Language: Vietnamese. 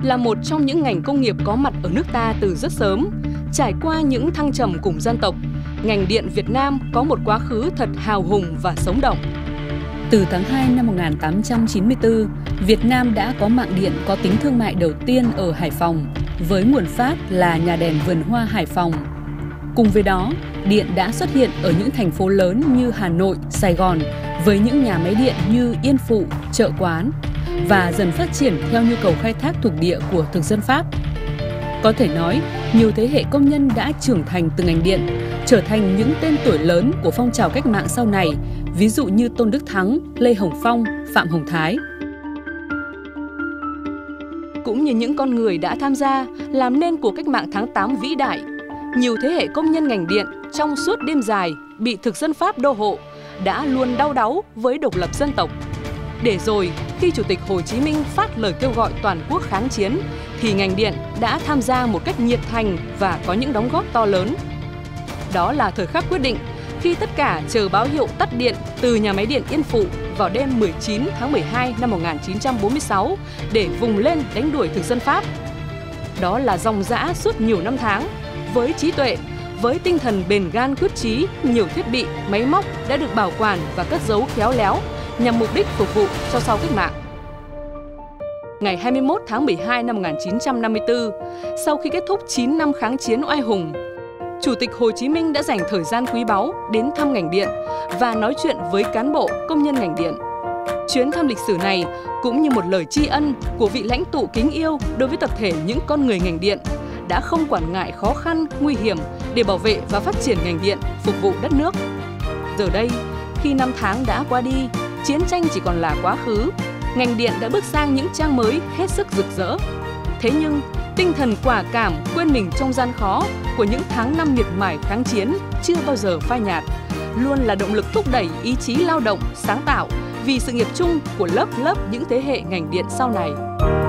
là một trong những ngành công nghiệp có mặt ở nước ta từ rất sớm. Trải qua những thăng trầm cùng dân tộc, ngành điện Việt Nam có một quá khứ thật hào hùng và sống động. Từ tháng 2 năm 1894, Việt Nam đã có mạng điện có tính thương mại đầu tiên ở Hải Phòng, với nguồn phát là nhà đèn Vườn Hoa Hải Phòng. Cùng với đó, điện đã xuất hiện ở những thành phố lớn như Hà Nội, Sài Gòn, với những nhà máy điện như Yên Phụ, Chợ Quán, và dần phát triển theo nhu cầu khai thác thuộc địa của thực dân Pháp. Có thể nói, nhiều thế hệ công nhân đã trưởng thành từ ngành điện, trở thành những tên tuổi lớn của phong trào cách mạng sau này, ví dụ như Tôn Đức Thắng, Lê Hồng Phong, Phạm Hồng Thái. Cũng như những con người đã tham gia làm nên cuộc cách mạng tháng 8 vĩ đại, nhiều thế hệ công nhân ngành điện trong suốt đêm dài bị thực dân Pháp đô hộ đã luôn đau đáu với độc lập dân tộc. Để rồi, khi Chủ tịch Hồ Chí Minh phát lời kêu gọi toàn quốc kháng chiến, thì ngành điện đã tham gia một cách nhiệt thành và có những đóng góp to lớn. Đó là thời khắc quyết định khi tất cả chờ báo hiệu tắt điện từ nhà máy điện Yên Phụ vào đêm 19 tháng 12 năm 1946 để vùng lên đánh đuổi thực dân Pháp. Đó là dòng dã suốt nhiều năm tháng, với trí tuệ, với tinh thần bền gan quyết chí, nhiều thiết bị, máy móc đã được bảo quản và cất giấu khéo léo nhằm mục đích phục vụ cho sau cách mạng. Ngày 21 tháng 12 năm 1954, sau khi kết thúc 9 năm kháng chiến oai hùng, Chủ tịch Hồ Chí Minh đã dành thời gian quý báu đến thăm ngành điện và nói chuyện với cán bộ, công nhân ngành điện. Chuyến thăm lịch sử này cũng như một lời tri ân của vị lãnh tụ kính yêu đối với tập thể những con người ngành điện đã không quản ngại khó khăn, nguy hiểm để bảo vệ và phát triển ngành điện, phục vụ đất nước. Giờ đây, khi năm tháng đã qua đi, chiến tranh chỉ còn là quá khứ, ngành điện đã bước sang những trang mới hết sức rực rỡ. Thế nhưng, tinh thần quả cảm quên mình trong gian khó của những tháng năm miệt mài kháng chiến chưa bao giờ phai nhạt, luôn là động lực thúc đẩy ý chí lao động, sáng tạo vì sự nghiệp chung của lớp những thế hệ ngành điện sau này.